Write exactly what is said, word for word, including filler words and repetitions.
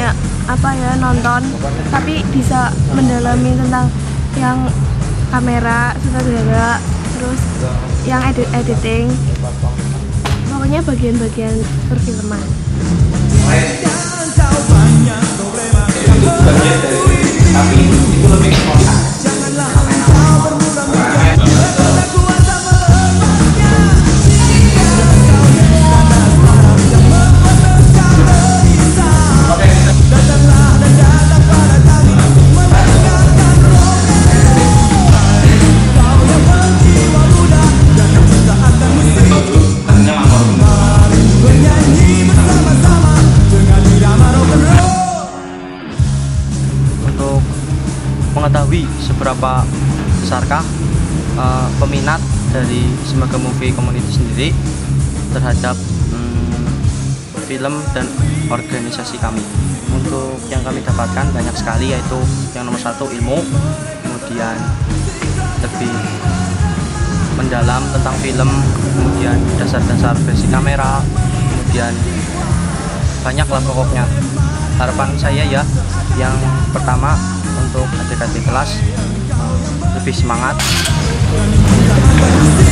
hanya apa ya nonton, tapi bisa mendalami tentang yang kamera, sutradara, terus yang edit editing, pokoknya bagian-bagian perfilman. Tapi itu lebih spontan. Mengetahui seberapa besarkah uh, peminat dari Semaga Movie Community sendiri terhadap um, film dan organisasi kami. Untuk yang kami dapatkan banyak sekali, yaitu yang nomor satu ilmu, kemudian lebih mendalam tentang film, kemudian dasar-dasar basic kamera, kemudian banyaklah pokoknya. Harapan saya ya, yang pertama untuk adik-adik kelas lebih semangat.